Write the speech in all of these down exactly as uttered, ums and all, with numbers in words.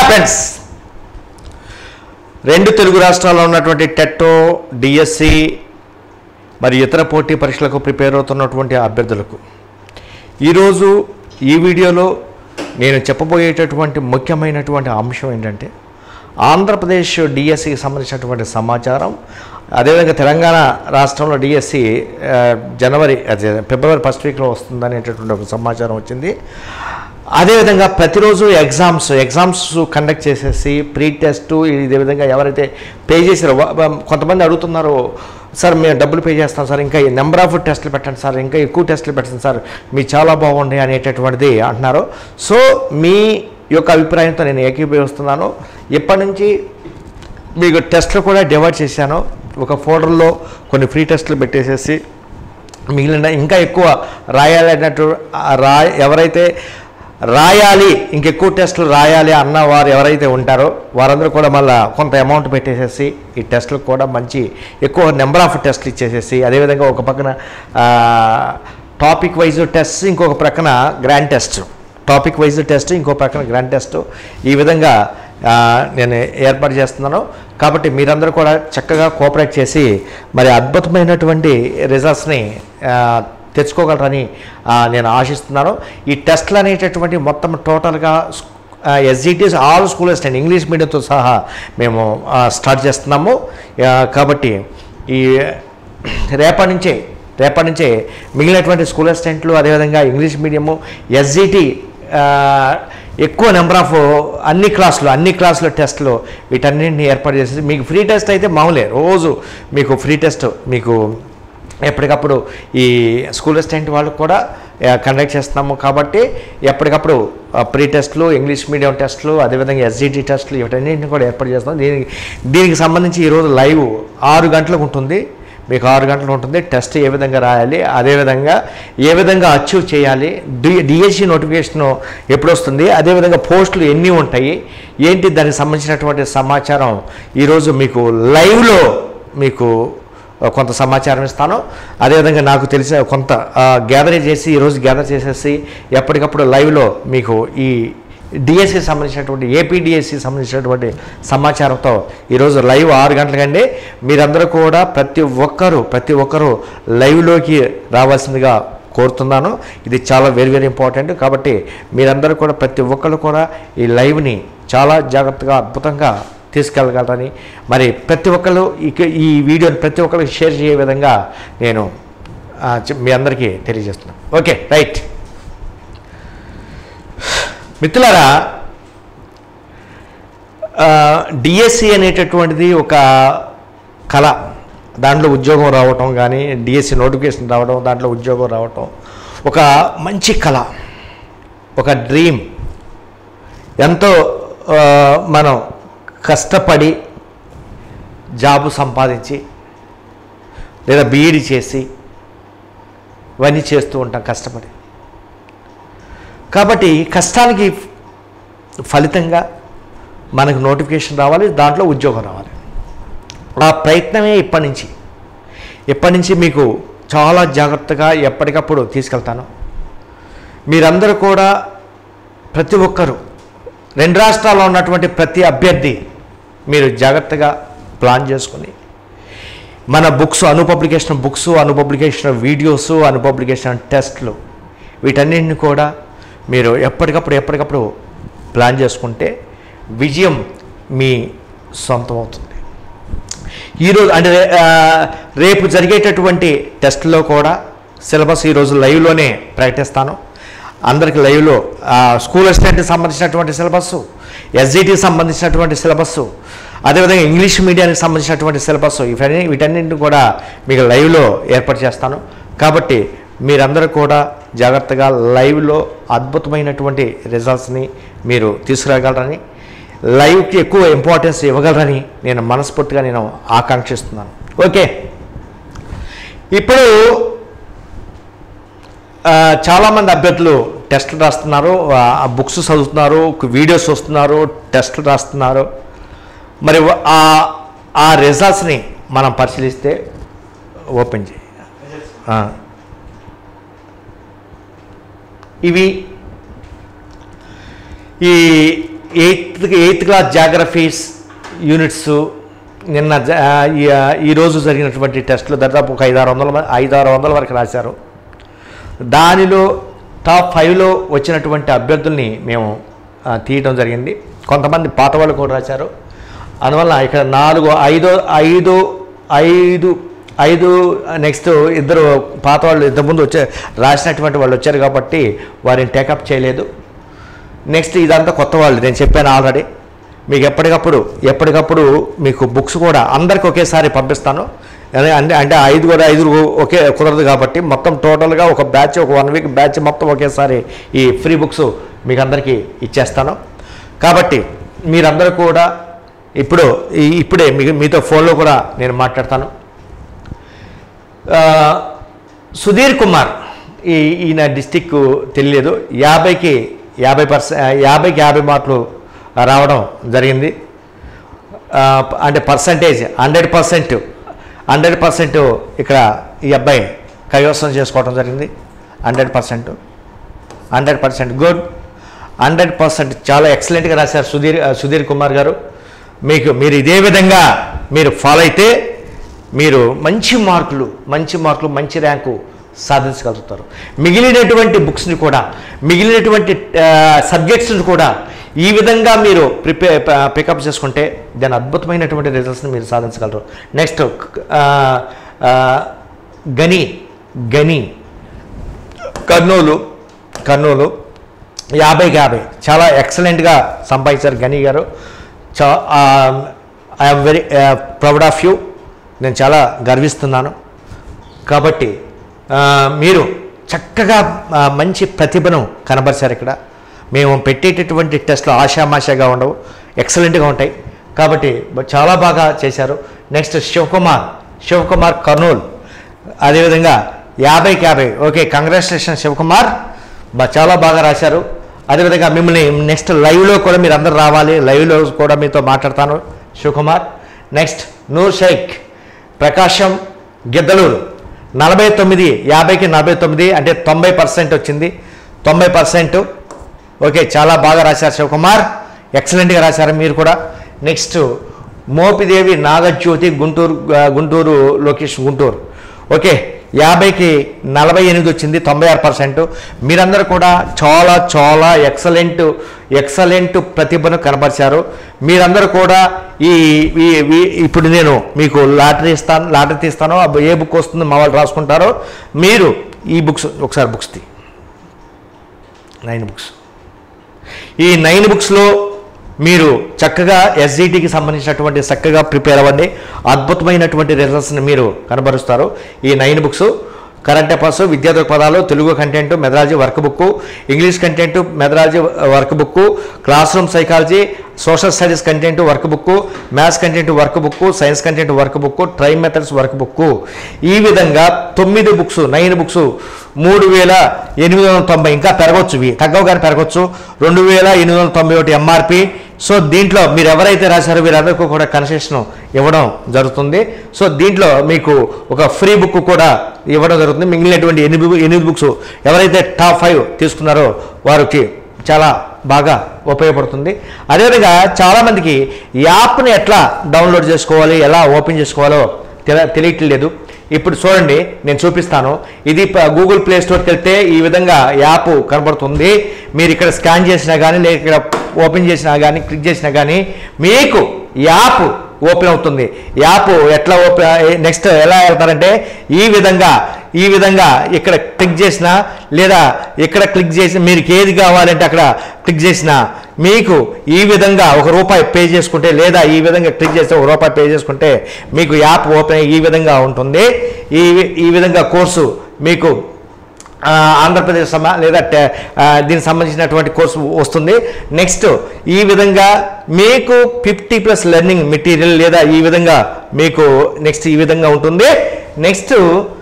Friends, రెండు తెలుగు రాష్ట్రాల్లో ఉన్నటువంటి టెట్టో, డిఎస్సి మరి ఇతర పోటీ పరీక్షలకు ప్రిపేర్ అవుతున్నటువంటి అభ్యర్థులకు ఈరోజు ఈ వీడియోలో నేను చెప్పబోయేటటువంటి ముఖ్యమైనటువంటి అంశం ఏంటంటే ఆంధ్రప్రదేశ్ డిఎస్సికి సంబంధించినటువంటి సమాచారం. అదేవిధంగా తెలంగాణ రాష్ట్రంలో డిఎస్సి జనవరి అదే ఫిబ్రవరి ఫస్ట్ వీక్లో వస్తుందనేటటువంటి ఒక సమాచారం వచ్చింది. అదేవిధంగా ప్రతిరోజు ఎగ్జామ్స్ ఎగ్జామ్స్ కండక్ట్ చేసేసి ప్రీ టెస్ట్ ఇదే విధంగా ఎవరైతే పే చేసారో కొంతమంది అడుగుతున్నారు, సార్ మేము డబ్బులు పే చేస్తాం సార్, ఇంకా నెంబర్ ఆఫ్ టెస్టులు పెట్టండి సార్, ఇంకా ఎక్కువ టెస్టులు పెట్టండి సార్, మీ చాలా బాగుంది అనేటటువంటిది అంటున్నారు. సో మీ యొక్క అభిప్రాయంతో నేను ఏకీభవిస్తున్నాను. ఇప్పటి నుంచి మీకు టెస్టులు కూడా డివైడ్ చేశాను. ఒక ఫోల్డర్లో కొన్ని ఫ్రీ టెస్టులు పెట్టేసేసి మిగిలిన ఇంకా ఎక్కువ రాయాలి అన్నట్టు రా ఎవరైతే రాయాలి ఇంకెక్కువ టెస్టులు రాయాలి అన్న వారు ఎవరైతే ఉంటారో వారందరూ కూడా మళ్ళీ కొంత అమౌంట్ పెట్టేసేసి ఈ టెస్టులకు కూడా మంచి ఎక్కువ నెంబర్ ఆఫ్ టెస్టులు ఇచ్చేసేసి అదేవిధంగా ఒక పక్కన టాపిక్ వైజ్ టెస్ట్, ఇంకొక ప్రక్కన grand test, topic wise test, ఇంకో ప్రక్కన గ్రాండ్ టెస్ట్, ఈ విధంగా నేను ఏర్పాటు చేస్తున్నాను. కాబట్టి మీరందరూ కూడా చక్కగా కోఆపరేట్ చేసి మరి అద్భుతమైనటువంటి రిజల్ట్స్ని తెచ్చుకోగలరని నేను ఆశిస్తున్నాను. ఈ టెస్ట్లు అనేటటువంటి మొత్తం టోటల్గా SGTs all school assistant English మీడియంతో సహా మేము స్టార్ట్ చేస్తున్నాము. కాబట్టి ఈ రేపటి నుంచే రేపటి నుంచే మిగిలినటువంటి స్కూల్ అసిస్టెంట్లు అదేవిధంగా ఇంగ్లీష్ మీడియము ఎస్జిటి ఎక్కువ నెంబర్ ఆఫ్ అన్ని క్లాసులు అన్ని క్లాసుల టెస్టులు వీటన్నింటినీ ఏర్పాటు చేసేసి మీకు ఫ్రీ టెస్ట్ అయితే మామూలే, రోజు మీకు ఫ్రీ టెస్ట్ మీకు ఎప్పటికప్పుడు ఈ స్కూల్ అసిస్టెంట్ వాళ్ళకు కూడా కండక్ట్ చేస్తున్నాము. కాబట్టి ఎప్పటికప్పుడు ప్రీ టెస్టులు, ఇంగ్లీష్ మీడియం టెస్టులు, అదేవిధంగా ఎస్జిటి టెస్టులు వీటన్నింటినీ కూడా ఏర్పాటు చేస్తున్నాం. దీనికి దీనికి సంబంధించి ఈరోజు లైవ్ ఆరు గంటలకు ఉంటుంది. మీకు ఆరు గంటలు ఉంటుంది. టెస్ట్ ఏ విధంగా రాయాలి, అదేవిధంగా ఏ విధంగా అచీవ్ చేయాలి, డి డిఎస్సి నోటిఫికేషన్ ఎప్పుడు వస్తుంది, అదేవిధంగా పోస్టులు ఎన్ని ఉంటాయి ఏంటి దానికి సంబంధించినటువంటి సమాచారం ఈరోజు మీకు లైవ్లో మీకు కొంత సమాచారం ఇస్తాను. అదేవిధంగా నాకు తెలిసిన కొంత గ్యాదర్ చేసి ఈరోజు గ్యాదర్ చేసేసి ఎప్పటికప్పుడు లైవ్లో మీకు ఈ డిఎస్సికి సంబంధించినటువంటి ఏపీ డిఎస్సికి సంబంధించినటువంటి సమాచారంతో ఈరోజు లైవ్ ఆరు గంటలకండి మీరందరూ కూడా ప్రతి ఒక్కరూ ప్రతి ఒక్కరూ లైవ్లోకి రావాల్సిందిగా కోరుతున్నాను. ఇది చాలా వెరీ వెరీ ఇంపార్టెంట్. కాబట్టి మీరందరూ కూడా ప్రతి ఒక్కరు కూడా ఈ లైవ్ని చాలా జాగ్రత్తగా అద్భుతంగా తీసుకెళ్ళగలరని మరి ప్రతి ఒక్కరు ఈ వీడియోని ప్రతి ఒక్కరికి షేర్ చేసే విధంగా నేను మీ అందరికీ తెలియజేస్తున్నాను. ఓకే రైట్ మిత్రులారా, డిఎస్సి అనేటటువంటిది ఒక కళ. దాంట్లో ఉద్యోగం రావటం కానీ డిఎస్సి నోటిఫికేషన్ రావడం, దాంట్లో ఉద్యోగం రావటం ఒక మంచి కళ, ఒక డ్రీమ్. ఎంతో మనం కష్టపడి జాబు సంపాదించి లేదా బీఈడి చేసి ఇవన్నీ చేస్తూ ఉంటాం కష్టపడి. కాబట్టి కష్టానికి ఫలితంగా మనకు నోటిఫికేషన్ రావాలి, దాంట్లో ఉద్యోగం రావాలి. ఆ ప్రయత్నమే ఇప్పటి నుంచి ఇప్పటి నుంచి మీకు చాలా జాగ్రత్తగా ఎప్పటికప్పుడు తీసుకెళ్తాను. మీరందరూ కూడా ప్రతి ఒక్కరూ రెండు రాష్ట్రాల్లో ఉన్నటువంటి ప్రతి అభ్యర్థి మీరు జాగ్రత్తగా ప్లాన్ చేసుకుని మన books Anu publication books Anu publication videos Anu publication టెస్ట్లు వీటన్నింటిని కూడా మీరు ఎప్పటికప్పుడు ఎప్పటికప్పుడు ప్లాన్ చేసుకుంటే విజయం మీ సొంతం అవుతుంది. ఈరోజు అంటే రేపు జరిగేటటువంటి టెస్ట్లో కూడా సిలబస్ ఈరోజు లైవ్లోనే ప్రకటిస్తాను. అందరికి లైవ్లో స్కూల్ అసిస్టెంట్కి సంబంధించినటువంటి సిలబస్సు, ఎస్జిటికి సంబంధించినటువంటి సిలబస్సు, అదేవిధంగా ఇంగ్లీష్ మీడియానికి సంబంధించినటువంటి సిలబస్ ఇవన్నీ వీటన్నింటిని కూడా మీకు లైవ్లో ఏర్పాటు చేస్తాను. కాబట్టి మీరందరూ కూడా జాగ్రత్తగా లైవ్లో అద్భుతమైనటువంటి రిజల్ట్స్ని మీరు తీసుకురాగలరని, లైవ్కి ఎక్కువ ఇంపార్టెన్స్ ఇవ్వగలరని నేను మనస్ఫూర్తిగా నేను ఆకాంక్షిస్తున్నాను. ఓకే, ఇప్పుడు చాలామంది అభ్యర్థులు టెస్టులు రాస్తున్నారు, బుక్స్ చదువుతున్నారు, వీడియోస్ వస్తున్నారు, టెస్టులు రాస్తున్నారు. మరి ఆ రిజల్ట్స్ని మనం పరిశీలిస్తే ఓపెన్ చేయి. ఇవి ఈ eighth eighth class geographies units నిన్న ఈరోజు జరిగినటువంటి టెస్టులు దాదాపు ఒక ఐదారు వందల ఐదారు వందల వరకు రాశారు. దానిలో టాప్ ఫైవ్లో వచ్చినటువంటి అభ్యర్థుల్ని మేము తీయడం జరిగింది. కొంతమంది పాత వాళ్ళు కూడా రాశారు. అందువల్ల ఇక్కడ నాలుగు ఐదు ఐదు ఐదు ఐదు నెక్స్ట్ ఇద్దరు పాత వాళ్ళు ఇంతకుముందు వచ్చే రాసినటువంటి వాళ్ళు వచ్చారు కాబట్టి వారిని టేకప్ చేయలేదు. నెక్స్ట్ ఇదంతా కొత్త వాళ్ళు, నేను చెప్పాను ఆల్రెడీ. మీకు ఎప్పటికప్పుడు ఎప్పటికప్పుడు మీకు బుక్స్ కూడా అందరికి ఒకేసారి పంపిస్తాను. అంటే అంటే ఐదు కూడా ఐదు ఒకే కుదరదు కాబట్టి మొత్తం టోటల్గా ఒక బ్యాచ్, ఒక వన్ వీక్ బ్యాచ్ మొత్తం ఒకేసారి ఈ ఫ్రీ బుక్స్ మీకు అందరికీ ఇచ్చేస్తాను. కాబట్టి మీరందరూ కూడా ఇప్పుడు ఇప్పుడే మీ మీతో ఫోన్లో కూడా నేను మాట్లాడతాను. సుధీర్ కుమార్ ఈ ఈయన డిస్టిక్ తెలియలేదు. యాభైకి యాభై పర్సెంట్ యాభైకి యాభై మార్కులు రావడం జరిగింది. అంటే percentage hundred percent hundred percent ఇక్కడ ఈ అబ్బాయి కైవసం చేసుకోవడం జరిగింది. Hundred percent hundred percent good, hundred percent చాలా ఎక్సలెంట్గా రాశారు సుధీర్ సుధీర్ కుమార్ గారు. మీకు మీరు ఇదే విధంగా మీరు ఫాలో అయితే మీరు మంచి మార్కులు మంచి మార్కులు మంచి ర్యాంకు సాధించగలుగుతారు. మిగిలినటువంటి బుక్స్ని కూడా మిగిలినటువంటి సబ్జెక్ట్స్ని కూడా ఈ విధంగా మీరు ప్రిపేర్ పికప్ చేసుకుంటే దాని అద్భుతమైనటువంటి రిజల్ట్స్ని మీరు సాధించగలరు. నెక్స్ట్ గని గని కర్నూలు కర్నూలు యాభైకి యాభై చాలా ఎక్సలెంట్గా సంపాదించారు గని గారు. చా I'm very proud of you, నేను చాలా గర్విస్తున్నాను. కాబట్టి మీరు చక్కగా మంచి ప్రతిభను కనబరిచారు. ఇక్కడ మేము పెట్టేటటువంటి టెస్ట్లు ఆశామాషాగా ఉండవు, ఎక్సలెంట్గా ఉంటాయి. కాబట్టి చాలా బాగా చేశారు. నెక్స్ట్ శివకుమార్ శివకుమార్ కర్నూలు అదేవిధంగా యాభైకి యాభై ఓకే, కంగ్రాచులేషన్ శివకుమార్, చాలా బాగా రాశారు. అదేవిధంగా మిమ్మల్ని నెక్స్ట్ లైవ్లో కూడా మీరు అందరు రావాలి, లైవ్లో కూడా మీతో మాట్లాడతాను శివకుమార్. నెక్స్ట్ నూర్ షేక్ ప్రకాశం గిద్దలూరు నలభై తొమ్మిది యాభైకి నలభై తొమ్మిది అంటే తొంభై పర్సెంట్ వచ్చింది. తొంభై పర్సెంట్ ఓకే, చాలా బాగా రాశారు శివకుమార్, ఎక్సలెంట్గా రాశారు మీరు కూడా. నెక్స్ట్ మోపిదేవి నాగజ్యోతి గుంటూరు గుంటూరు లోకేష్ గుంటూరు ఓకే, యాభైకి నలభై ఎనిమిది వచ్చింది, తొంభై ఆరు పర్సెంట్. మీరందరూ కూడా చాలా చాలా ఎక్సలెంట్ ఎక్సలెంట్ ప్రతిభను కనబరిచారు. మీరందరూ కూడా ఈ ఇప్పుడు నేను మీకు లాటరీ ఇస్తాను లాటరీ తీస్తాను, ఏ బుక్ వస్తుందో మా వాళ్ళు రాసుకుంటారో. మీరు ఈ బుక్స్ ఒకసారి బుక్స్ తీ నైన్ బుక్స్ ఈ నైన్ బుక్స్లో మీరు చక్కగా ఎస్జిటికి సంబంధించినటువంటి చక్కగా ప్రిపేర్ అవ్వండి. అద్భుతమైనటువంటి రిజల్ట్స్ని మీరు కనబరుస్తారు. ఈ నైన్ బుక్స్ కరెంట్ అఫైర్స్, విద్యా దృక్పథాలు, Telugu content, methodology work book, English content, methodology work book, class room psychology, social studies content work book, maths content work book, science content work book, try methods work book. ఈ విధంగా తొమ్మిది books nine books మూడు వేల ఎనిమిది వందల తొంభై ఇంకా పెరగవచ్చు, ఇవి తగ్గవు కానీ పెరగవచ్చు. రెండు వేల ఎనిమిది వందల తొంభై ఒకటి ఎంఆర్పి. సో దీంట్లో మీరు ఎవరైతే రాశారో వీరందరికీ కూడా కన్సెషన్ ఇవ్వడం జరుగుతుంది. సో దీంట్లో మీకు ఒక ఫ్రీ బుక్ కూడా ఇవ్వడం జరుగుతుంది. మిగిలినటువంటి ఎనిమిది ఎనిమిది బుక్స్ ఎవరైతే టాప్ ఫైవ్ తీసుకున్నారో వారికి చాలా బాగా ఉపయోగపడుతుంది. అదేవిధంగా చాలామందికి యాప్ని ఎట్లా డౌన్లోడ్ చేసుకోవాలి, ఎలా ఓపెన్ చేసుకోవాలో తెల తెలియట్లేదు. ఇప్పుడు చూడండి, నేను చూపిస్తాను. ఇది గూగుల్ ప్లే స్టోర్కి వెళ్తే ఈ విధంగా యాప్ కనబడుతుంది. మీరు ఇక్కడ స్కాన్ చేసినా కానీ లేక ఇక్కడ ఓపెన్ చేసినా కానీ క్లిక్ చేసినా కానీ మీకు యాప్ ఓపెన్ అవుతుంది. యాప్ ఎట్లా ఓపెన్ నెక్స్ట్ ఎలా వెళ్తారంటే ఈ విధంగా ఈ విధంగా ఇక్కడ క్లిక్ చేసినా లేదా ఇక్కడ క్లిక్ చేసి మీరు ఏది కావాలంటే అక్కడ క్లిక్ చేసినా మీకు ఈ విధంగా ఒక రూపాయి పే చేసుకుంటే లేదా ఈ విధంగా క్లిక్ చేస్తే ఒక రూపాయి పే చేసుకుంటే మీకు యాప్ ఓపెన్ ఈ విధంగా ఉంటుంది. ఈ ఈ విధంగా కోర్సు మీకు ఆంధ్రప్రదేశ్ సమా లేదా దీనికి సంబంధించినటువంటి కోర్సు వస్తుంది. నెక్స్ట్ ఈ విధంగా మీకు ఫిఫ్టీ ప్లస్ లెర్నింగ్ మెటీరియల్ లేదా ఈ విధంగా మీకు నెక్స్ట్ ఈ విధంగా ఉంటుంది. నెక్స్ట్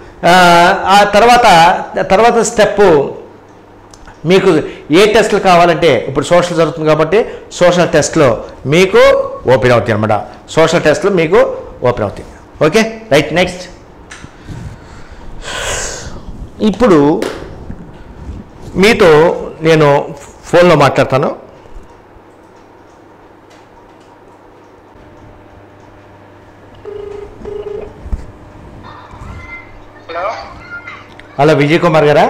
ఆ తర్వాత తర్వాత స్టెప్ మీకు ఏ టెస్ట్లు కావాలంటే ఇప్పుడు సోషల్ జరుగుతుంది కాబట్టి సోషల్ టెస్ట్లో మీకు ఓపెన్ అవుతాయి అన్నమాట. సోషల్ టెస్ట్లు మీకు ఓపెన్ అవుతాయి. Okay right. నెక్స్ట్ ఇప్పుడు మీతో నేను ఫోన్లో మాట్లాడతాను. హలో హలో విజయ్ కుమార్ గారా?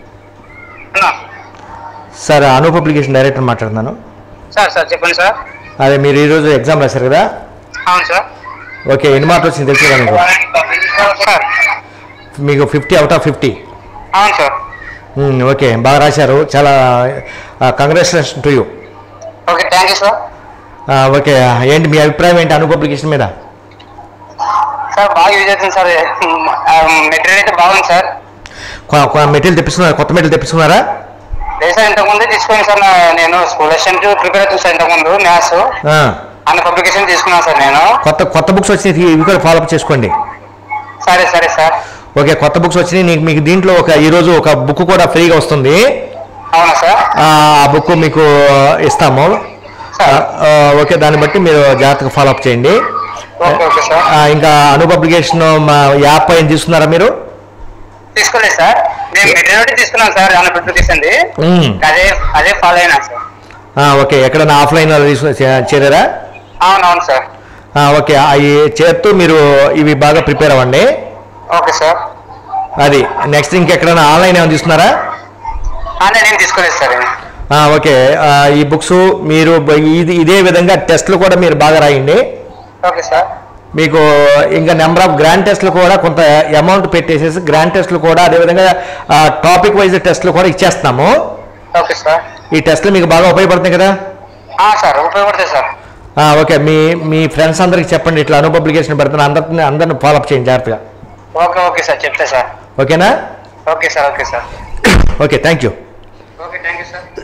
సార్ అను పబ్లికేషన్ డైరెక్టర్ మాట్లాడుతున్నాను. సార్ సార్ చెప్పండి సార్. అదే మీరు ఈరోజు ఎగ్జామ్ రాశారు కదా? అవును సార్. ఓకే, ఎన్ని మార్కులు వచ్చింది తెలుసు కదా మీకు? సార్ మీకు ఫిఫ్టీ అవుట్ ఆఫ్ ఫిఫ్టీ. అవును సార్. ఓకే, బాగా రాశారు, చాలా congratulation to you. Okay, thank you sir. Okay, ఏంటి మీ అభిప్రాయం ఏంటి అను పబ్లికేషన్ మీద? సార్ బాగా యూజ్ అవుతుంది సార్. మెటీరియల్ అయితే బాగుంది సార్. మెటీరియల్ తెప్పిస్తున్నారా? కొత్త మెటీరియల్ తెప్పిస్తున్నారా? లేదు సార్, ఇంతకుముందే తీసుకోండి సార్. నేను స్కూల్ అసిస్టెంట్ ప్రిపేర్ అవుతుంది సార్. ఇంతకుముందు మ్యాథ్స్ అన్న పబ్లికేషన్ తీసుకున్నాను సార్ నేను. కొత్త కొత్త బుక్స్ వచ్చినాయి, ఇవి కూడా ఫాలోఅప్ చేసుకోండి. సరే సరే సార్. ఓకే, కొత్త బుక్స్ వచ్చినాయి. నీకు మీకు దీంట్లో ఒక ఈరోజు ఒక బుక్ కూడా ఫ్రీగా వస్తుంది. అవునా సార్? ఆ బుక్ మీకు ఇస్తాము. ఓకే, దాన్ని బట్టి మీరు జాగ్రత్తగా ఫాలోఅప్ చేయండి. Okay okay sir. ఇంకా అను పబ్లికేషన్ మా యాప్ పైన తీసుకున్నారా మీరు? తీసుకోలేదు సార్, నేను మెటీరియల్ తీసుకున్నాను సార్. అన్న పబ్లికేషన్ అదే అదే ఫాలో అయినా సార్. ఓకే, ఎక్కడైనా ఆఫ్లైన్ చేరారా? అవునవును సార్. ఓకే, అవి చేరుతూ మీరు ఇవి బాగా ప్రిపేర్ అవ్వండి. Okay sir. అది నెక్స్ట్ ఇంకెక్కడైనా ఆన్లైన్ ఏమైనా తీసుకున్నారా? ఆన్లైన్ ఏం తీసుకోలేదు సార్. ఓకే, ఈ బుక్స్ మీరు ఇది ఇదే విధంగా టెస్ట్లు కూడా మీరు బాగా రాయండి. Okay sir. మీకు ఇంకా నెంబర్ ఆఫ్ గ్రాండ్ టెస్ట్లు కూడా కొంత అమౌంట్ పెట్టేసేసి గ్రాండ్ టెస్ట్లు కూడా అదేవిధంగా టాపిక్ వైజ్ టెస్ట్లు కూడా ఇచ్చేస్తున్నాము. Okay sir. ఈ టెస్ట్లు మీకు బాగా ఉపయోగపడుతున్నాయి కదా? సార్ ఉపయోగపడతాయి సార్. ఓకే, మీ మీ ఫ్రెండ్స్ అందరికి చెప్పండి, ఇట్లా అను పబ్లికేషన్ పెడుతున్నా, అందరిని అందరిని ఫాలోఅప్ చేయండి జాగ్రత్తగా. ఓకే ఓకే సార్, చెప్తా సార్. ఓకేనా? Okay sir. Okay sir. Okay, thank you. Okay, thank you sir.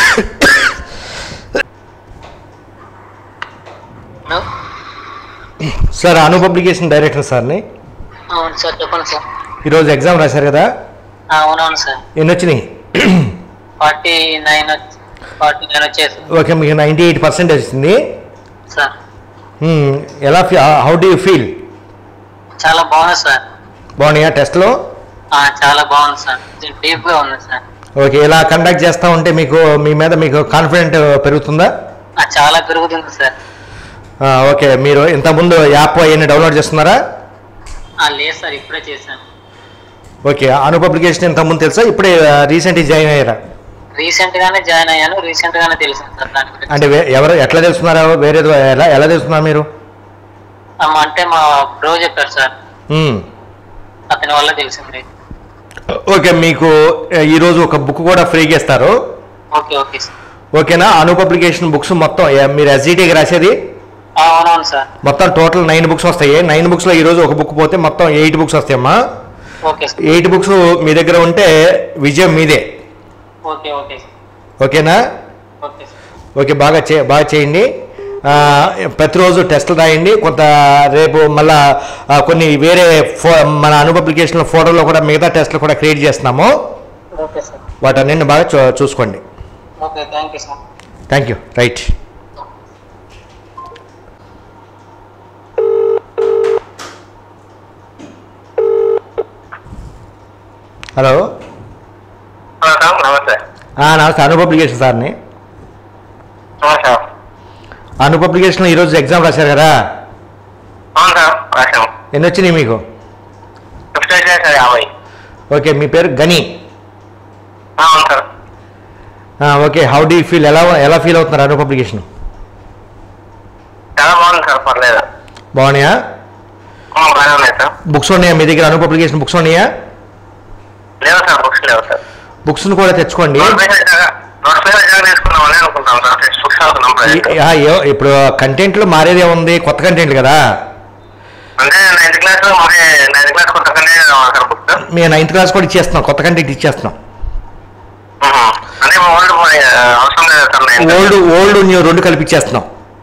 Hello sir, Anu publication director సార్ని. అవును సార్, చెప్పండి సార్. ఈరోజు ఎగ్జామ్ రాశారు కదా? అవునవును సార్. ఎన్ని వచ్చినాయి? ఫార్టీ నైన్ ఫార్టీ నైన్ వచ్చేసి. ఓకే, మీకు నైంటీ ఎయిట్ పర్సెంటేజ్ వచ్చింది సార్. ఎలా హౌ డూ యూ ఫీల్? చాలా బాగుంది సార్. బాగున్నాయా టెస్ట్లో? చాలా బాగుంది సార్, డీప్గా ఉంది సార్. ఓకే, ఇలా కండక్ట్ చేస్తూ ఉంటే మీకు మీ మీద మీకు కాన్ఫిడెంట్ పెరుగుతుందా? చాలా పెరుగుతుంది సార్. ఓకే, మీరు ఇంతకుముందు యాప్ అవన్నీ డౌన్లోడ్ చేస్తున్నారా? లేదు సార్, ఇప్పుడే చేశాను. ఓకే, అను పబ్లికేషన్ ఇంతకుముందు తెలుసా, ఇప్పుడే రీసెంట్గా జాయిన్ అయ్యారా? రీసెంట్ గానే జాయిన్ అయ్యాను, రీసెంట్ గానే తెలిసింది సార్ దాని గురించి. అంటే ఎవరు ఎట్లా తెలుసుకున్నారా? వేరే ఎలా ఎలా తెలుసుకున్నారు మీరు? అంటే మా బ్రో చెప్పారు సార్, అతని వల్ల తెలిసింది. ఓకే, మీకు ఈరోజు ఒక బుక్ కూడా ఫ్రీగా ఇస్తారు. Okay okay sir. ఓకేనా? అను పబ్లికేషన్ బుక్స్ మొత్తం మీరు ఎస్జిటికి రాసేది? అవునవును సార్. మొత్తం టోటల్ నైన్ బుక్స్ వస్తాయి. నైన్ బుక్స్లో ఈరోజు ఒక బుక్ పోతే మొత్తం ఎయిట్ బుక్స్ వస్తాయమ్మా. Okay sir. ఎయిట్ బుక్స్ మీ దగ్గర ఉంటే విజయం మీదే. Okay okay sir. ఓకేనా? Okay sir. ఓకే, బాగా చే బాగా చేయండి. ప్రతిరోజు టెస్టులు రాయండి. కొంత రేపు మళ్ళా కొన్ని వేరే ఫో మన అను పబ్లికేషన్ ఫోటోలో కూడా మిగతా టెస్టులు కూడా క్రియేట్ చేస్తున్నాము. Okay sir. వాటన్నింటిని బాగా చూ చూసుకోండి. Okay, thank you sir. Thank you. Right. Hello. నమస్తే. నమస్తే, అను పబ్లికేషన్ సార్ని. అను పబ్లికేషన్లో ఈరోజు ఎగ్జామ్ రాశారు కదా? ఎన్ని వచ్చినాయి మీకు? ఓకే, మీ పేరు Gani. Okay, how do you feel? ఎలా ఎలా ఫీల్ అవుతున్నారు అను పబ్లికేషన్? బాగున్నాయా? బుక్స్ ఉన్నాయా మీ దగ్గర? అను పబ్లికేషన్ బుక్స్ ఉన్నాయా? బుక్స్ కూడా తెచ్చుకోండి. ఇప్పుడు కంటెంట్లు మారేదే ఉంది, కొత్త కంటెంట్లు కదా. మేము నైన్త్ క్లాస్ కూడా ఇచ్చేస్తున్నాం, కొత్త కంటెంట్ ఇచ్చేస్తున్నాం. ఓల్డ్ ఓల్డ్ న్యూ రెండు కలిపిచ్చేస్తున్నాం.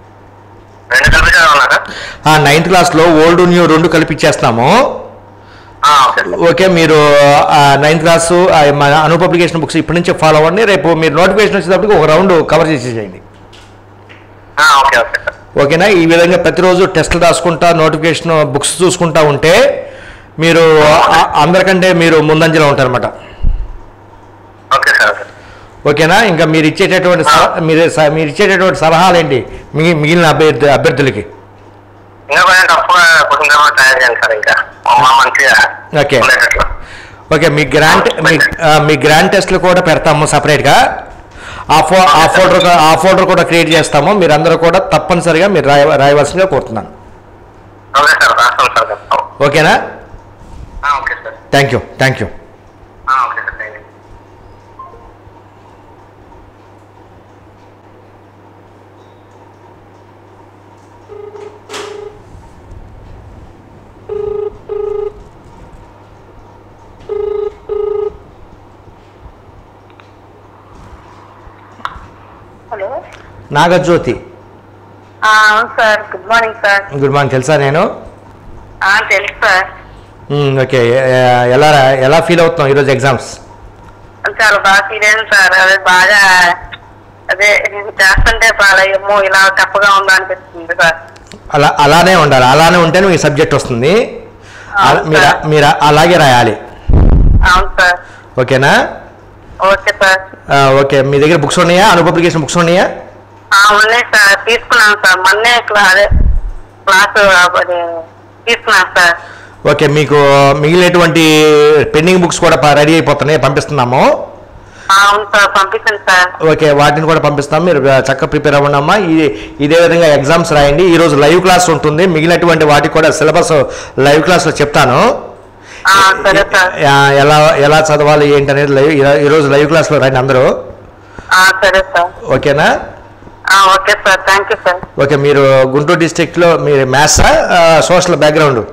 నైన్త్ క్లాస్లో ఓల్డ్ న్యూ రెండు కలిపిచ్చేస్తున్నాము. ఓకే, మీరు నైన్త్ క్లాసు మన అను పబ్లికేషన్ బుక్స్ ఇప్పటి నుంచి ఫాలో అవ్వండి. రేపు మీరు నోటిఫికేషన్ వచ్చేటప్పటికి ఒక రౌండ్ కవర్ చేసేసేయండి. ఓకేనా? ఈ విధంగా ప్రతిరోజు టెస్టులు రాసుకుంటా నోటిఫికేషన్ బుక్స్ చూసుకుంటా ఉంటే మీరు అందరికంటే మీరు ముందంజలో ఉంటారన్నమాట. ఓకేనా? ఇంకా మీరు ఇచ్చేటటువంటి మీరు మీరు ఇచ్చేటటువంటి సలహాలు ఏంటి మిగిలిన అభ్యర్థి అభ్యర్థులకి? ఇంకా కొంచెం తప్పుగా క్వశ్చన్ పేపర్ తయారు చేయండి సార్. ఇంకా మంచిగా ఓకే ఓకే మీ గ్రాంట్ మీ మీ గ్రాండ్ టెస్ట్లు కూడా పెడతాము సపరేట్గా. ఆ ఫో ఆ ఫోల్డర్ ఆ ఫోల్డర్ కూడా క్రియేట్ చేస్తాము. మీరందరూ కూడా తప్పనిసరిగా మీరు రాయ రాయవలసిందిగా కోరుతున్నాను. ఓకేనా? Thank you thank you hello Nagajyothi. అవును sir, good morning sir. Good morning. తెలుసా నేను? తెలుసు సార్. ఓకే ఎలా ఎలా ఫీల్ అవుతున్నావు ఈరోజు ఎగ్జామ్స్? చాలా బాగా ఫీల్ అయ్యాను సార్. అదే బాగా అదే చేస్తుంటే బాగా ఏమో ఇలా తప్పగా ఉందా అనిపిస్తుంది సార్. అలా అలానే ఉండాలి. అలానే ఉంటే నువ్వు ఈ సబ్జెక్ట్ వస్తుంది. మీరు మీరు అలాగే రాయాలి. అవును సార్. ఓకేనా? Okay sir. ఓకే మీ దగ్గర బుక్స్ ఉన్నాయా? అను పబ్లికేషన్ బుక్స్ ఉన్నాయా? ఉన్నాయి సార్, తీసుకున్నాను సార్. మొన్నే అదే క్లాస్ తీసుకున్నాను సార్. ఓకే మీకు మిగిలినటువంటి పెండింగ్ బుక్స్ కూడా రెడీ అయిపోతున్నాయి, పంపిస్తున్నాము. అవును సార్, పంపించండి సార్. ఓకే వాటిని కూడా పంపిస్తాము. మీరు చక్కగా ప్రిపేర్ అవ్వండి అమ్మా. ఇది ఇదే విధంగా ఎగ్జామ్స్ రాయండి. ఈరోజు లైవ్ క్లాస్ ఉంటుంది. మిగిలినటువంటి వాటికి కూడా సిలబస్ లైవ్ క్లాస్లో చెప్తాను. ఎలా ఎలా చదవాలి ఏంటి అనేది లైవ్ ఈరోజు లైవ్ క్లాస్లో రండి అందరూ. ఓకేనా? Okay sir, thank you sir. Okay మీరు గుంటూరు డిస్ట్రిక్ట్లో మీరు మ్యాథ్సా సోషల్ బ్యాక్గ్రౌండ్?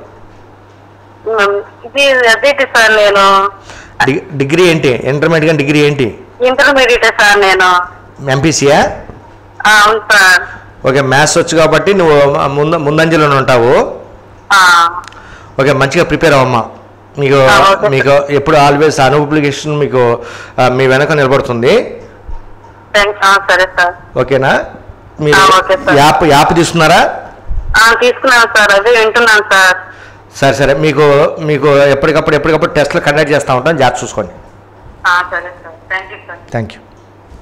ఇది సార్ నేను డిగ్రీ ఏంటి? ఇంటర్మీడియట్ డిగ్రీ ఏంటి? ఇంటర్మీడియట్ సార్ నేను. ఎంపీసీయా? అవును సార్. ఓకే మ్యాథ్స్ వచ్చు కాబట్టి నువ్వు ముందు ముందంజలోనే ఉంటావు. ఓకే మంచిగా ప్రిపేర్ అవ్వమ్మా. మీకు మీకు ఎప్పుడు ఆల్వేస్ అను పబ్లికేషన్ మీకు మీ వెనక నిలబడుతుంది. సరే సార్. ఓకేనా? మీరు యాప్ యాప్ తీసుకున్నారా? తీసుకున్నాను సార్, అదే వింటున్నాను సార్. సరే సరే మీకు మీకు ఎప్పటికప్పుడు ఎప్పటికప్పుడు టెస్ట్లు కండక్ట్ చేస్తూ ఉంటాం, జాగ్రత్త చూసుకోండి. సరే sir, thank you sir. Thank you.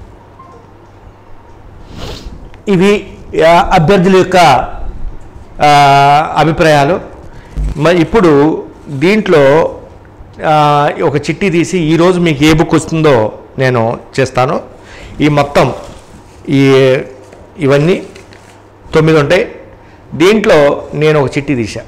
ఇవి అభ్యర్థుల యొక్క అభిప్రాయాలు. మరి ఇప్పుడు దీంట్లో ఒక చిట్టి తీసి ఈరోజు మీకు ఏ బుక్ వస్తుందో నేను చేస్తాను. ఈ మొత్తం ఈ ఇవన్నీ తొమ్మిది ఉంటాయి. దీంట్లో నేను ఒక చిట్టి తీసా.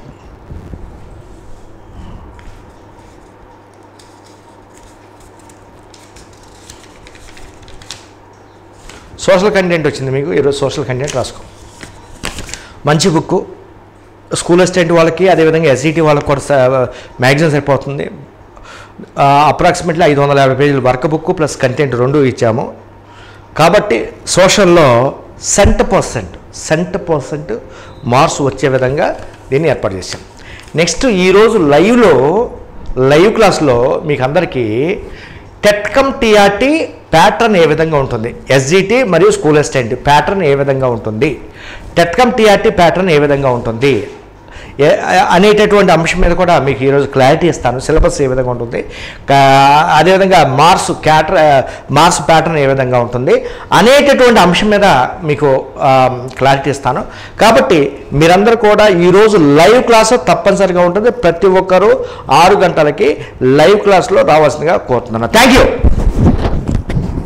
సోషల్ కంటెంట్ వచ్చింది మీకు. ఈరోజు సోషల్ కంటెంట్ రాసుకో. మంచి బుక్. స్కూల్ అసిస్టెంట్ వాళ్ళకి అదేవిధంగా ఎస్ఈటీ వాళ్ళకి కూడా మ్యాగజైన్ సరిపోతుంది. అప్రాక్సిమేట్లీ ఐదు వందల యాభై పేజీలు వర్క్ బుక్ ప్లస్ కంటెంట్ రెండు ఇచ్చాము. కాబట్టి సోషల్లో cent percent cent percent marks వచ్చే విధంగా దీన్ని ఏర్పాటు చేశాం. నెక్స్ట్ ఈరోజు లైవ్లో లైవ్ క్లాస్లో మీకు అందరికీ టెట్కమ్ టీఆర్టీ ప్యాటర్న్ ఏ విధంగా ఉంటుంది, ఎస్జిటి మరియు స్కూల్ అసిస్టెంట్ ప్యాటర్న్ ఏ విధంగా ఉంటుంది, టెట్కమ్ టీఆర్టీ ప్యాటర్న్ ఏ విధంగా ఉంటుంది అనేటటువంటి అంశం మీద కూడా మీకు ఈరోజు క్లారిటీ ఇస్తాను. సిలబస్ ఏ విధంగా ఉంటుంది, అదేవిధంగా మార్క్స్ క్యాటర్ మార్క్స్ ప్యాటర్న్ ఏ విధంగా ఉంటుంది అనేటటువంటి అంశం మీద మీకు క్లారిటీ ఇస్తాను. కాబట్టి మీరందరూ కూడా ఈరోజు లైవ్ క్లాసు తప్పనిసరిగా ఉంటుంది. ప్రతి ఒక్కరూ ఆరు గంటలకి లైవ్ క్లాస్లో రావాల్సిందిగా కోరుతున్నాను. Thank you.